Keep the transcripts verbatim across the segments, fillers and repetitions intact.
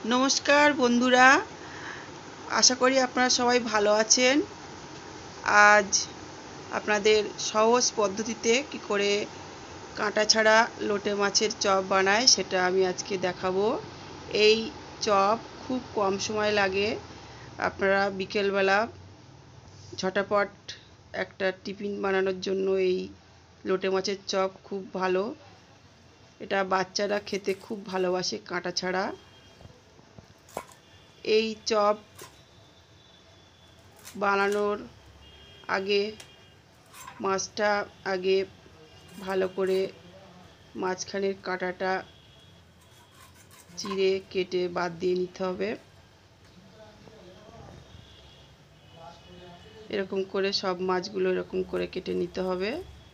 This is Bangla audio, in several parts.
নমস্কার বন্ধুরা, আশা করি আপনারা সবাই ভালো আছেন। আজ আপনাদের সহজ পদ্ধতিতে কি করে কাঁটা ছাড়া লোটে মাছের চপ বানায় সেটা আমি আজকে দেখাবো। এই চপ খুব কম সময় লাগে। আপনারা বিকেলবেলা ঝটাপট একটা টিফিন বানানোর জন্য এই লোটে মাছের চপ খুব ভালো। এটা বাচ্চারা খেতে খুব ভালোবাসে কাঁটা ছাড়া। এই চপ বানানোর আগে মাছটা আগে ভালো করে মাঝখানের কাঁটাটা চিড়ে কেটে বাদ দিয়ে নিতে হবে। এরকম করে সব মাছগুলো এরকম করে কেটে নিতে হবে।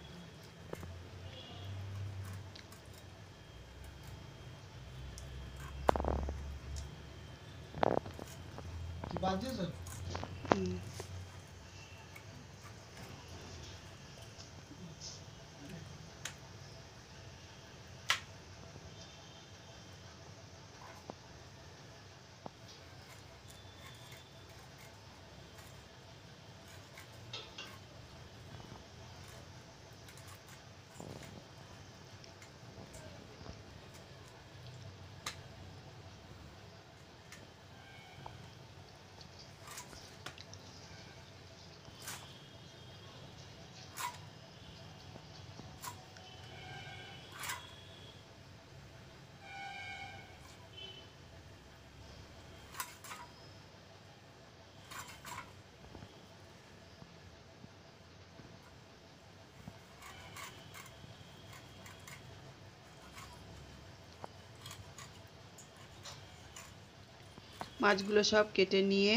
মাছগুলো সব কেটে নিয়ে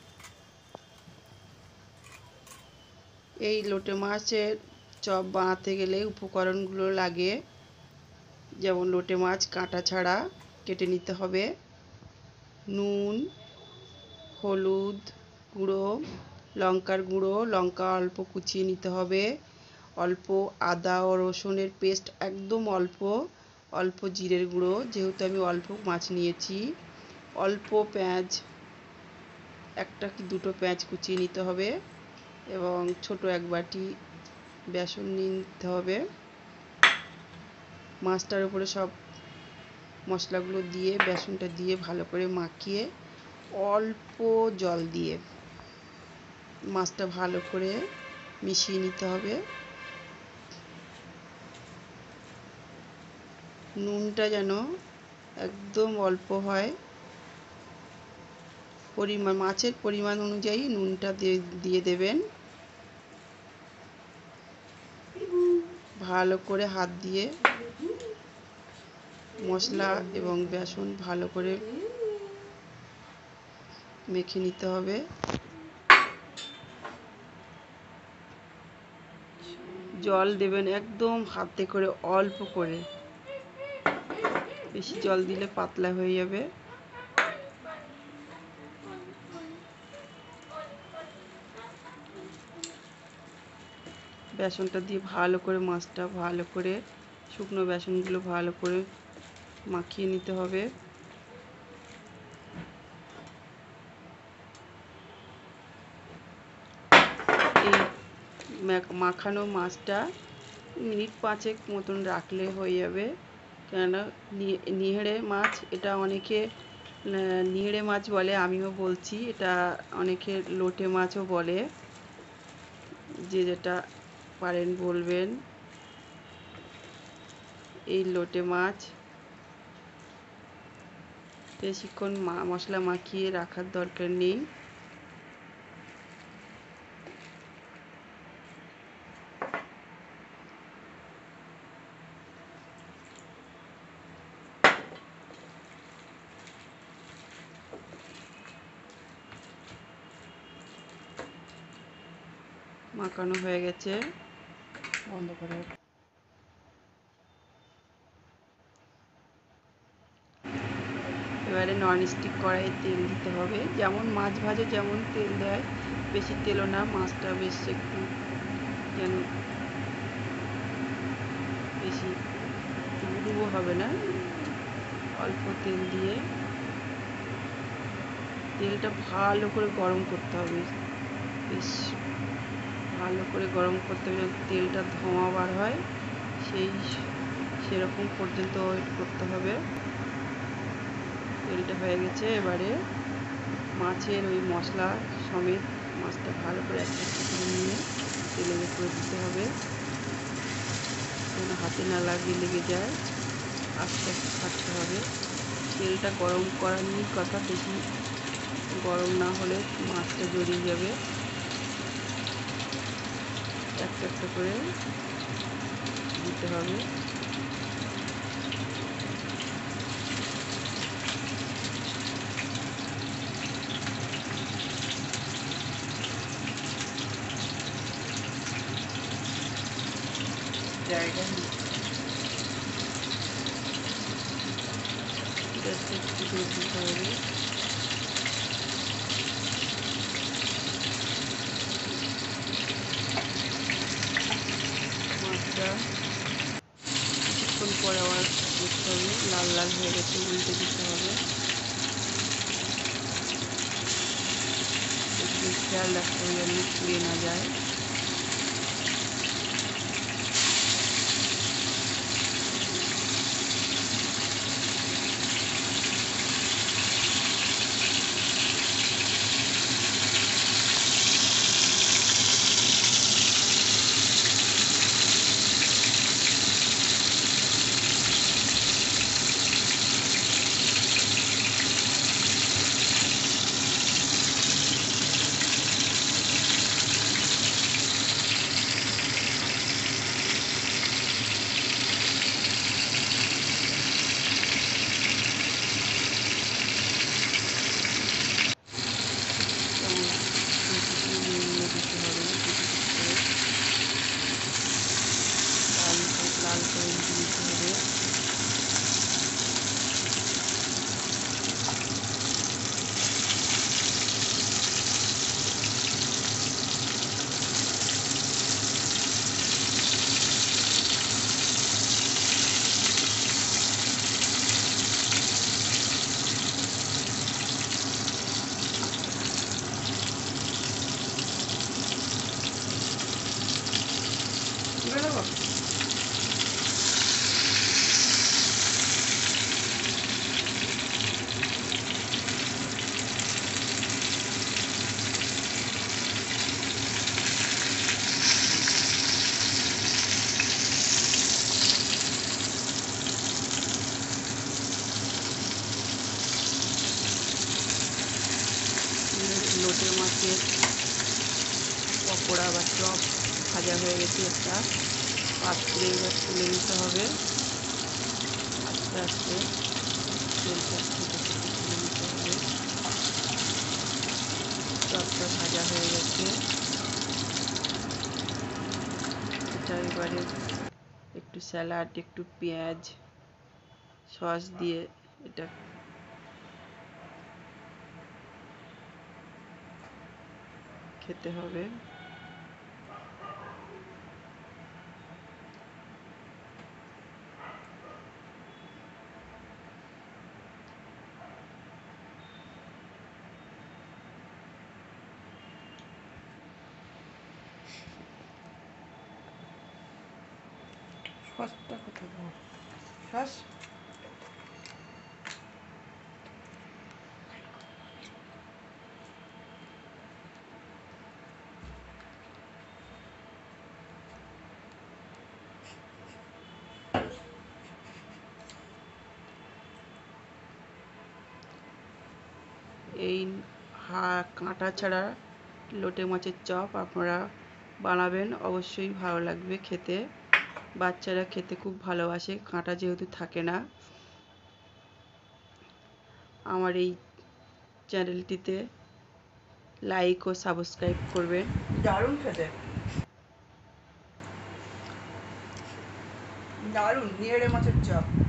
এই লোটে মাছের চপ বানাতে গেলে উপকরণগুলো লাগে, যেমন লোটে মাছ কাঁটা ছাড়া কেটে নিতে হবে, নুন, হলুদ গুঁড়ো, লঙ্কার গুঁড়ো, লঙ্কা অল্প কুচিয়ে নিতে হবে, অল্প আদা ও রসুনের পেস্ট একদম অল্প, অল্প জিরের গুঁড়ো যেহেতু আমি অল্প মাছ নিয়েছি, অল্প পেঁয়াজ, একটা কি দুটো পেঁয়াজ কুচিয়ে নিতে হবে এবং ছোট এক বাটি বেসন নিয়ে নিতে হবে। মাছটার উপরে সব মশলাগুলো দিয়ে বেসনটা দিয়ে ভালো করে মাখিয়ে অল্প জল দিয়ে মাছটা ভালো করে মিশিয়ে নিতে হবে। নুনটা যেন একদম অল্প হয়, পরিমাণ মাছের পরিমাণ অনুযায়ী নুনটা দিয়ে দেবেন। ভালো করে হাত দিয়ে মশলা এবং বেসন ভালো করে মেখে নিতে হবে। জল দেবেন একদম হাতে করে অল্প করে, বেশি জল দিলে পাতলা হয়ে যাবে। বেসনটা দিয়ে ভালো করে মাছটা ভালো করে শুকনো বেসনগুলো ভালো করে মাখিয়ে নিতে হবে। এই মাখানো মাছটা মিনিট পাঁচেক মতন রাখলে হয়ে যাবে, কেননা নিহেড়ে মাছ, এটা অনেকে নিহেড়ে মাছ বলে, আমিও বলছি এটা অনেকে লোটে মাছও বলে, যে যেটা পারেন বলবেন। এই লোটে মাছ বেশিক্ষণ মশলা মাখিয়ে রাখার দরকার নেই। মাখানো হয়ে গেছে, বন্ধ করে এবারে ননস্টিক কড়াইয়ে তেল দিতে হবে, যেমন মাছ ভাজে যেমন তেল দেয়, বেশি তেলও না, মাছটা বেশ একটু যেন বেশি ডুবো হবে না, অল্প তেল দিয়ে তেলটা ভালো করে গরম করতে হবে, বেশ ভালো করে গরম করতে হবে, তেলটা ধোঁয়া বার হয় সেই সেরকম পর্যন্ত ওয়েট করতে হবে। তেলটা হয়ে গেছে, এবারে মাছের ওই মশলা সমেত মাছটা ভালো করে একটা একটা করে নিয়ে তেলের উপরে দিতে হবে, যেন হাতে না লাগিয়ে লেগে যায়। আস্তে আস্তে ছাড়তে হবে। তেলটা গরম করার নিয়ে কথা, বেশি গরম না হলে মাছটা জড়িয়ে যাবে। একটা একটা করে দিতে হবে। জায়গা একটু করে দিতে হবে। মাছটা কিছুক্ষণ পরে আবার দেখতে হবে, লাল লাল হয়ে গেছে, উল্টে দিতে হবে। একটু খেয়াল রাখতে হবে যেন পুড়ে না যায়। লাল করে দিতে হবে। লোটে মাছের পকোড়া বা চপ ভাজা হয়ে গেছে, একটা পাত্রে এবার তুলে নিতে হবে। আস্তে আস্তে তেলটা তুলে নিতে হবে। চপটা ভাজা হয়ে গেছে, এটা এবারে একটু স্যালাড, একটু পেঁয়াজ, সস দিয়ে এটা খেতে হবে। সসটা কোথায় দেবো? সস এই হা কাঁটা ছাড়া লোটে মাছের চপ আপনারা বানাবেন, অবশ্যই ভালো লাগবে খেতে। বাচ্চারা খেতে খুব ভালোবাসে, কাঁটা যেহেতু থাকে না। আমার এই চ্যানেলটিতে লাইক ও সাবস্ক্রাইব করবেন। দারুণ খেতে, দারুণ নেড়ে মাছের চপ।